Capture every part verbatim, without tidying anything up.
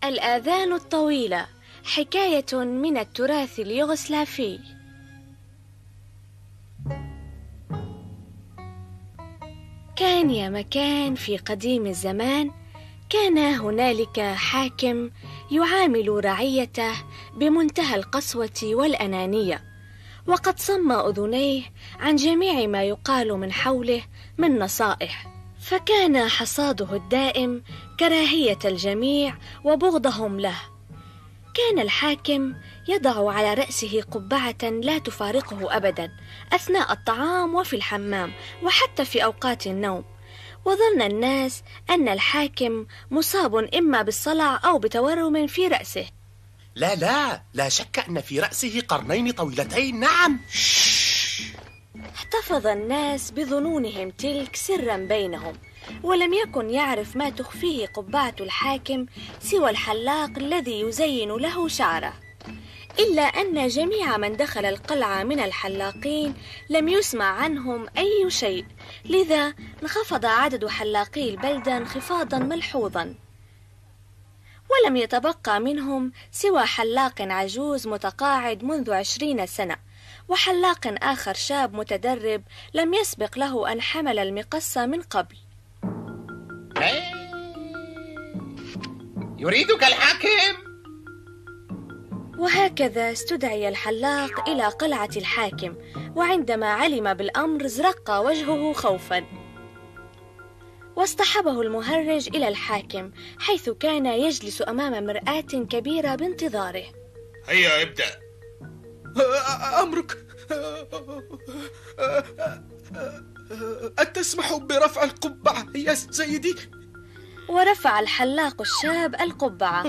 الآذان الطويلة، حكاية من التراث اليوغوسلافي. كان يا مكان في قديم الزمان كان هنالك حاكم يعامل رعيته بمنتهى القسوة والأنانية، وقد صم أذنيه عن جميع ما يقال من حوله من نصائح، فكان حصاده الدائم كراهية الجميع وبغضهم له. كان الحاكم يضع على رأسه قبعة لا تفارقه أبدا أثناء الطعام وفي الحمام وحتى في أوقات النوم، وظن الناس أن الحاكم مصاب إما بالصلع أو بتورم في رأسه. لا لا لا شك أن في رأسه قرنين طويلتين. نعم. احتفظ الناس بظنونهم تلك سرا بينهم، ولم يكن يعرف ما تخفيه قبعة الحاكم سوى الحلاق الذي يزين له شعره، إلا أن جميع من دخل القلعة من الحلاقين لم يسمع عنهم أي شيء، لذا انخفض عدد حلاقي البلدة انخفاضا ملحوظا، ولم يتبقى منهم سوى حلاق عجوز متقاعد منذ عشرين سنة، وحلاق آخر شاب متدرب لم يسبق له أن حمل المقص من قبل. يريدك الحاكم؟ وهكذا استدعي الحلاق إلى قلعة الحاكم، وعندما علم بالأمر ازرق وجهه خوفا، واصطحبه المهرج إلى الحاكم حيث كان يجلس أمام مرآة كبيرة بانتظاره. هيا ابدأ. أمرك، أتسمح برفع القبعة يا سيدي؟ ورفع الحلاق الشاب القبعة.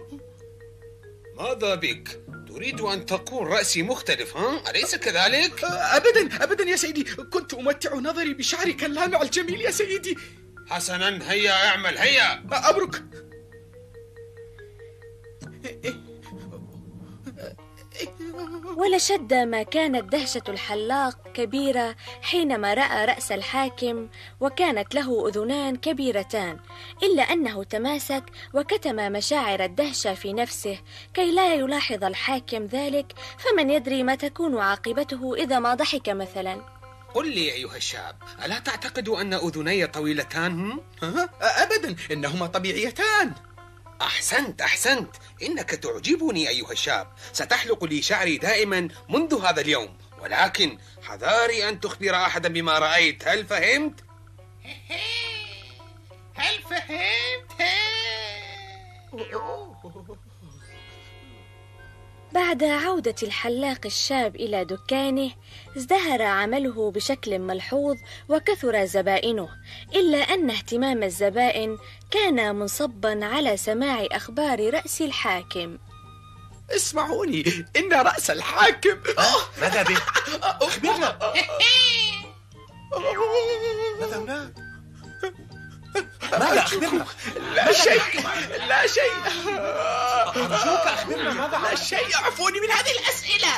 ماذا بك؟ تريد أن تقول رأسي مختلف، ها؟ أليس كذلك؟ أبدا أبدا يا سيدي، كنت أمتع نظري بشعرك اللامع الجميل يا سيدي. حسنا، هيا اعمل، هيا. أمرك. ولشد ما كانت دهشة الحلاق كبيرة حينما رأى رأس الحاكم، وكانت له أذنان كبيرتان، إلا أنه تماسك وكتم مشاعر الدهشة في نفسه كي لا يلاحظ الحاكم ذلك، فمن يدري ما تكون عاقبته إذا ما ضحك مثلا. قل لي أيها الشاب، ألا تعتقد أن أذني طويلتان؟ أبدا، إنهما طبيعيتان. أحسنت أحسنت، إنك تعجبني أيها الشاب. ستحلق لي شعري دائما منذ هذا اليوم، ولكن حذاري أن تخبر أحدا بما رأيت. هل فهمت؟ هل فهمت؟ بعد عودة الحلاق الشاب إلى دكانه ازدهر عمله بشكل ملحوظ وكثر زبائنه، إلا أن اهتمام الزبائن كان منصبا على سماع أخبار رأس الحاكم. اسمعوني، إن رأس الحاكم. ماذا به؟ أخبرنا. ماذا هناك؟ ماذا أخبرنا؟ لا شيء لا شيء أرجوك أخبرنا ماذا؟ لا شيء، اعفوني من هذه الأسئلة.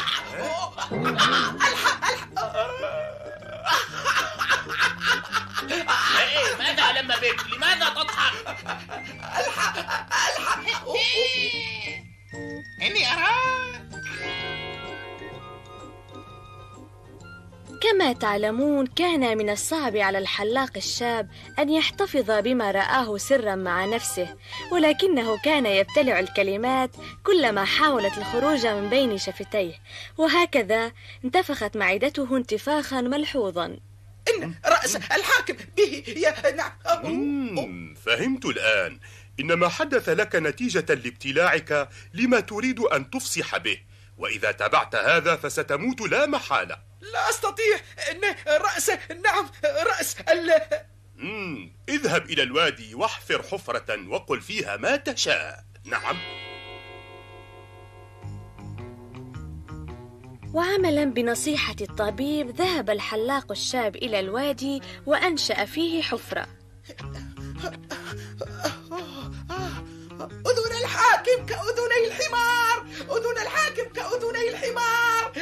ماذا لم بك؟ لماذا تضحك؟ الحق الحق إني أراك. كما تعلمون، كان من الصعب على الحلاق الشاب أن يحتفظ بما رآه سرا مع نفسه، ولكنه كان يبتلع الكلمات كلما حاولت الخروج من بين شفتيه، وهكذا انتفخت معدته انتفاخا ملحوظا. إن رأس الحاكم به يا نعم. فهمت الآن. إنما حدث لك نتيجة لابتلاعك لما تريد أن تفصح به، وإذا تبعت هذا فستموت لا محالة. لا أستطيع. إن رأس، نعم رأس ال مم. اذهب إلى الوادي واحفر حفرة وقل فيها ما تشاء. نعم. وعملا بنصيحة الطبيب ذهب الحلاق الشاب إلى الوادي وأنشأ فيه حفرة. أذن الحاكم كأذني الحمار، أذن الحاكم كأذني الحمار،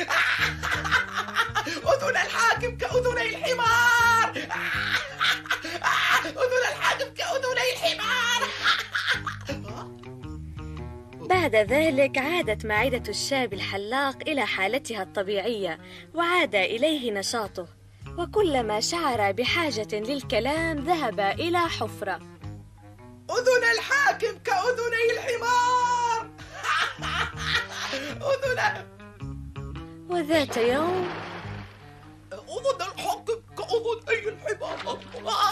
أذن الحاكم كأذني الحمار، أذن الحاكم كأذني الحمار. بعد ذلك عادت معدة الشاب الحلاق إلى حالتها الطبيعية، وعاد إليه نشاطه، وكلما شعر بحاجة للكلام ذهب إلى حفرة. أذن الحاكم كأذني الحمار. أذن وذات يوم أذن الحاكم كأذني الحمار.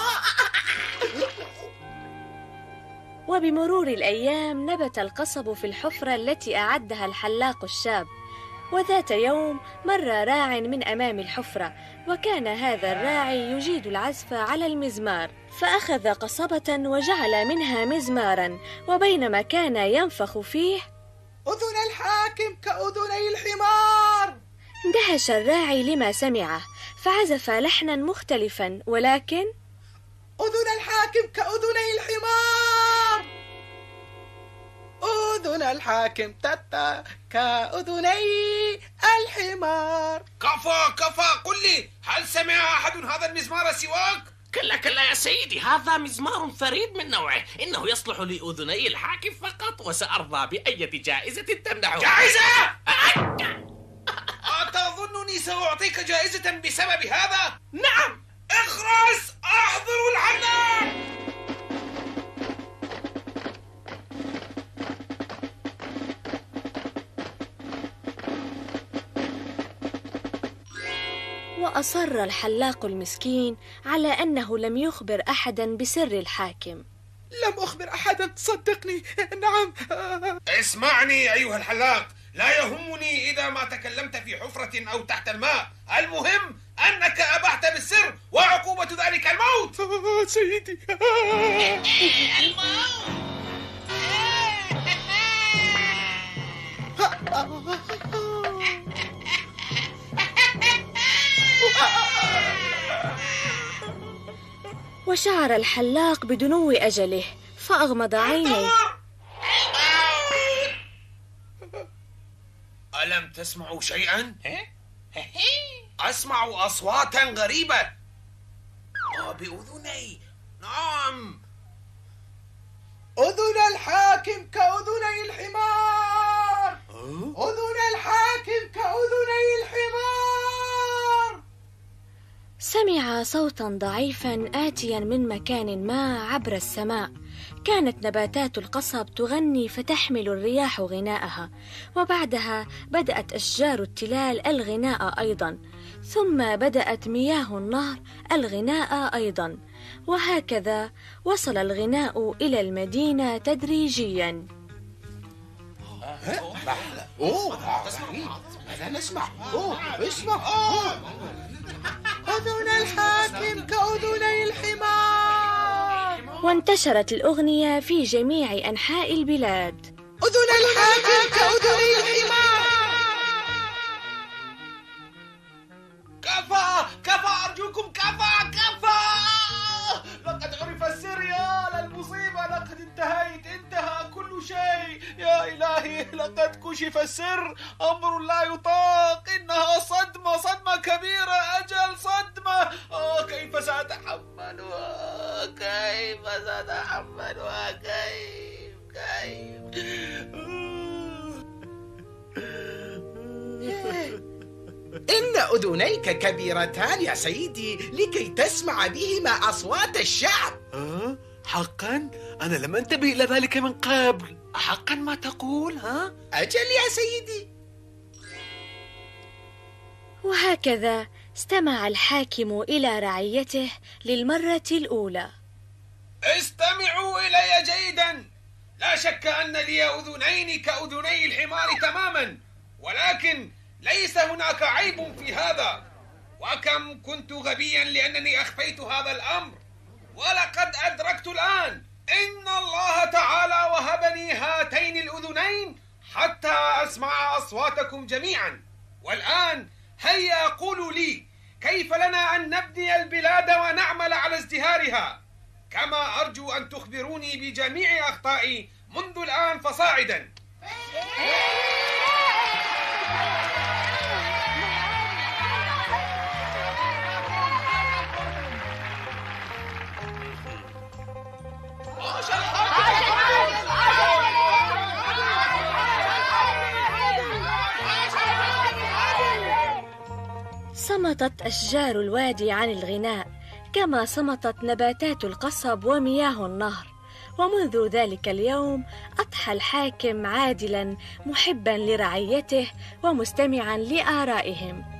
وبمرور الأيام نبت القصب في الحفرة التي أعدها الحلاق الشاب. وذات يوم مر راع من أمام الحفرة، وكان هذا الراعي يجيد العزف على المزمار، فأخذ قصبة وجعل منها مزمارا، وبينما كان ينفخ فيه: أذن الحاكم كأذني الحمار. اندهش الراعي لما سمعه، فعزف لحنا مختلفا، ولكن أذن الحاكم كأذني الحمار. أذن الحاكم تتا كأذني الحمار. كفى كفى، قل لي، هل سمع أحد هذا المزمار سواك؟ كلا كلا يا سيدي، هذا مزمار فريد من نوعه، إنه يصلح لأذني الحاكم فقط، وسأرضى بأية جائزة تمنحه. جائزة؟ أتظنني سأعطيك جائزة بسبب هذا؟ نعم. اخرس، أحضر الحلاق. وأصر الحلاق المسكين على أنه لم يخبر أحدا بسر الحاكم. لم أخبر أحدا، صدقني. نعم. اسمعني أيها الحلاق، لا يهمني إذا ما تكلمت في حفرة أو تحت الماء، المهم أنك أبحت بالسر، وعقوبة ذلك الموت. سيدي. وشعر الحلاق بدنو أجله، فأغمض عينيه. ألم تسمعوا شيئا؟ أسمع أصواتا غريبة بأذني. نعم. أذن الحاكم كأذني الحمار. أذن الحاكم كأذني الحمار. سمع صوتا ضعيفا آتيا من مكان ما عبر السماء. كانت نباتات القصب تغني فتحمل الرياح غناءها، وبعدها بدأت أشجار التلال الغناء أيضا، ثم بدأت مياه النهر الغناء أيضا، وهكذا وصل الغناء إلى المدينة تدريجيا. أوه، ماذا نسمع؟ أوه، اسمع. أذن الحاكم كأذني الحمار. وانتشرت الأغنية في جميع أنحاء البلاد. أذن الحاكم كأذني الحمار. كفى كفى، أرجوكم كفى كفى، لقد عرف السر. يا للمصيبة، لقد انتهيت، انتهى كل شيء. يا إلهي، لقد كشف السر، أمر لا يطاق. إنها صدمة، صدمة كبيرة، أجل صدمة. آه كيف سأتحملها، كيف سأتحملها، كيف كيف إن أذنيك كبيرتان يا سيدي لكي تسمع بهما أصوات الشعب. أه؟ حقا؟ أنا لم أنتبه إلى ذلك من قبل. حقا ما تقول؟ ها؟ أجل يا سيدي. وهكذا استمع الحاكم إلى رعيته للمرة الأولى. استمعوا إلي جيدا. لا شك أن لي أذنين كأذني الحمار تماما، ولكن ليس هناك عيب في هذا. وكم كنت غبيا لأنني أخفيت هذا الأمر، ولقد أدركت الآن إن الله تعالى وهبني هاتين الأذنين حتى أسمع أصواتكم جميعا. والآن هيا قولوا لي، كيف لنا أن نبني البلاد ونعمل على ازدهارها؟ كما أرجو أن تخبروني بجميع أخطائي منذ الآن فصاعدا. صمتت أشجار الوادي عن الغناء، كما صمتت نباتات القصب ومياه النهر. ومنذ ذلك اليوم أضحى الحاكم عادلا محبا لرعيته ومستمعا لآرائهم.